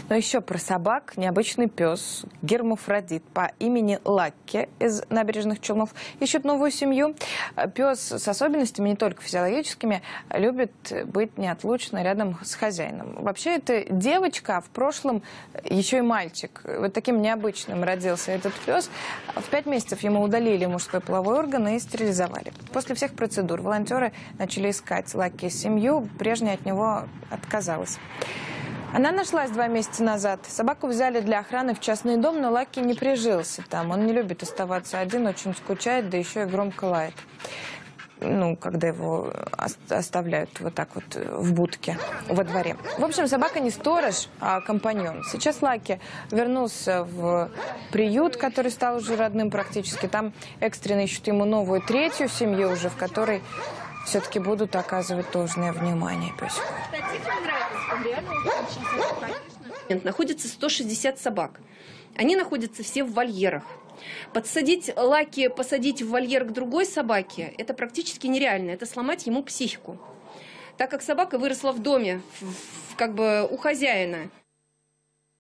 Но еще про собак. Необычный пес, гермафродит по имени Лакки из Набережных Челнов, ищет новую семью. Пес с особенностями, не только физиологическими, любит быть неотлучно рядом с хозяином. Вообще, это девочка, а в прошлом еще и мальчик. Вот таким необычным родился этот пес. В 5 месяцев ему удалили мужской половой орган и стерилизовали. После всех процедур волонтеры начали искать Лакки семью. Прежняя от него отказалась. Она нашлась 2 месяца назад. Собаку взяли для охраны в частный дом, но Лакки не прижился там. Он не любит оставаться один, очень скучает, да еще и громко лает. Ну, когда его оставляют вот так вот в будке во дворе. В общем, собака не сторож, а компаньон. Сейчас Лакки вернулся в приют, который стал уже родным практически. Там экстренно ищут ему новую 3-ю семью уже, в которой все-таки будут оказывать должное внимание песику. Находится 160 собак. Они находятся все в вольерах. Подсадить Лакки, посадить в вольер к другой собаке, это практически нереально. Это сломать ему психику. Так как собака выросла в доме, как бы у хозяина.